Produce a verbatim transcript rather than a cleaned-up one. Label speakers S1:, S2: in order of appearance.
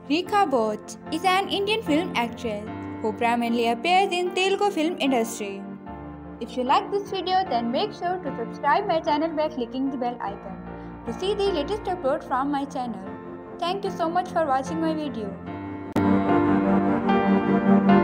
S1: Rekha is an Indian film actress who primarily appears in Telugu film industry. If you like this video, then make sure to subscribe my channel by clicking the bell icon to see the latest upload from my channel. Thank you so much for watching my video.